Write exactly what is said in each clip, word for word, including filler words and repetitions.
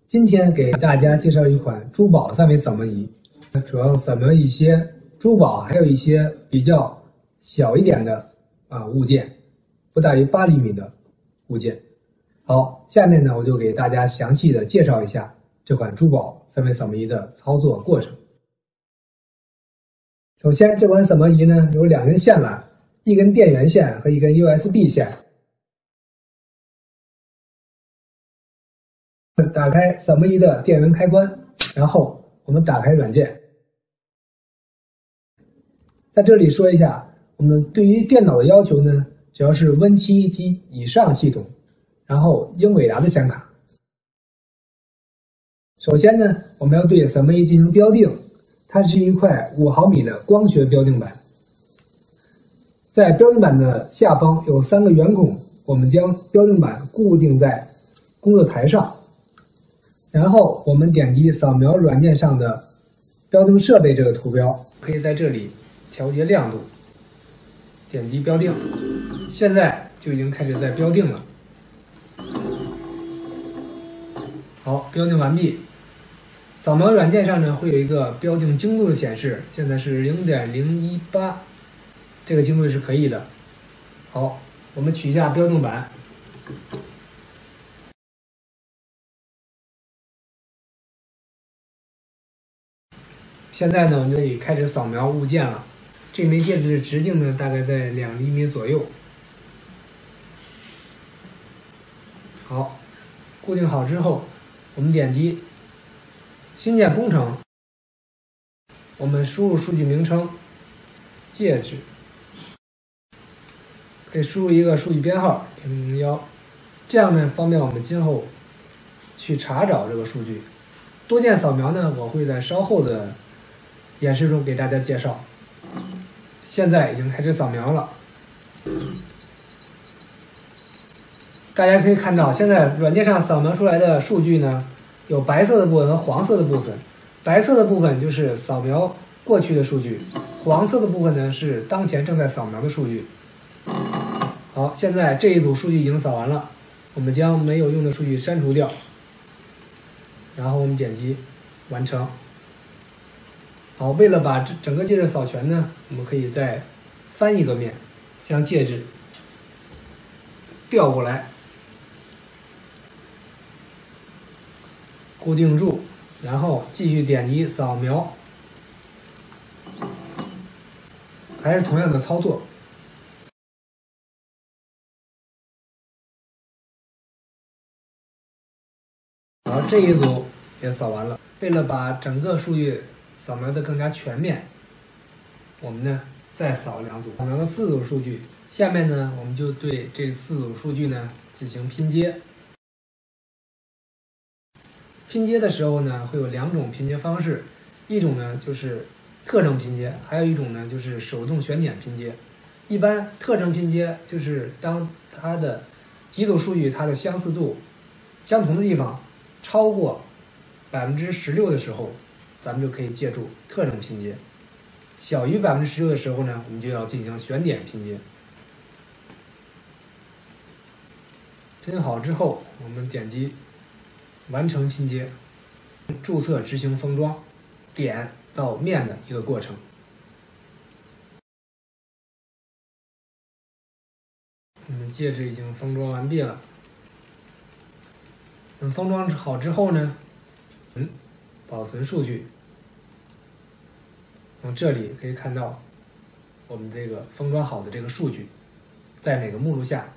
今天给大家介绍一款珠宝三维扫描仪，主要扫描一些珠宝，还有一些比较小一点的啊物件，不大于八厘米的物件。好，下面呢我就给大家详细的介绍一下这款珠宝三维扫描仪的操作过程。首先，这款扫描仪呢有两根线缆，一根电源线和一根 U S B 线。打开扫描仪的电源开关，然后我们打开软件。在这里说一下，我们对于电脑的要求呢，只要是 Win 七及以上系统，然后英伟达的显卡。首先呢，我们要对扫描仪进行标定，它是一块五毫米的光学标定板。在标定板的下方有三个圆孔，我们将标定板固定在工作台上。然后我们点击扫描软件上的标定设备这个图标，可以在这里调节亮度，点击标定，现在就已经开始在标定了。好，标定完毕。扫描软件上呢会有一个标定精度的显示，现在是 零点零一八， 这个精度是可以的。好，我们取下标定板。现在呢，我们可以开始扫描物件了。这枚戒指的直径呢，大概在两厘米左右。好，固定好之后，我们点击新建工程，我们输入数据名称戒指，可以输入一个数据编号零零一，这样呢方便我们今后去查找这个数据。多件扫描呢，我会在稍后的演示中给大家介绍。现在已经开始扫描了，大家可以看到，现在软件上扫描出来的数据呢，有白色的部分和黄色的部分。白色的部分就是扫描过去的数据，黄色的部分呢是当前正在扫描的数据。好，现在这一组数据已经扫完了，我们将没有用的数据删除掉，然后我们点击完成。好，为了把整个戒指扫全呢，我们可以再翻一个面，将戒指调过来，固定住，然后继续点击扫描，还是同样的操作。好，这一组也扫完了。为了把整个数据扫描的更加全面，我们呢再扫两组，扫描了四组数据。下面呢，我们就对这四组数据呢进行拼接。拼接的时候呢，会有两种拼接方式，一种呢就是特征拼接，还有一种呢就是手动选点拼接。一般特征拼接就是当它的几组数据它的相似度相同的地方超过百分之十六的时候，咱们就可以借助特征拼接；小于百分之十六的时候呢，我们就要进行选点拼接。拼好之后，我们点击完成拼接，注册执行封装，点到面的一个过程。我们戒指已经封装完毕了。等封装好之后呢，嗯，保存数据。从这里可以看到我们这个封装好的这个数据在哪个目录下。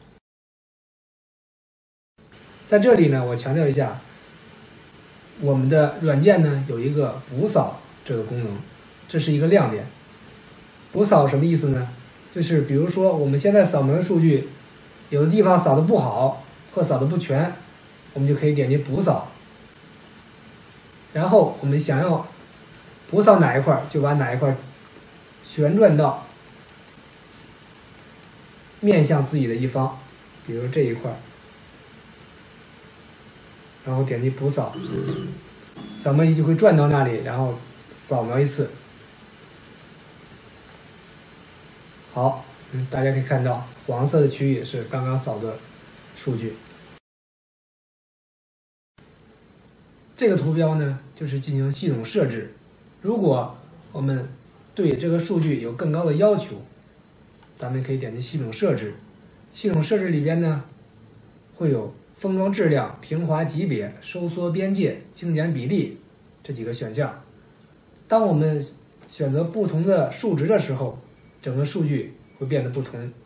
在这里呢，我强调一下，我们的软件呢有一个补扫这个功能，这是一个亮点。补扫什么意思呢？就是比如说我们现在扫描的数据，有的地方扫的不好或扫的不全，我们就可以点击补扫。然后我们想要补扫哪一块，就把哪一块旋转到面向自己的一方，比如这一块，然后点击补扫，扫描仪就会转到那里，然后扫描一次。好，嗯，大家可以看到黄色的区域是刚刚扫的数据。 这个图标呢，就是进行系统设置。如果我们对这个数据有更高的要求，咱们可以点击系统设置。系统设置里边呢，会有封装质量、平滑级别、收缩边界、精简比例这几个选项。当我们选择不同的数值的时候，整个数据会变得不同。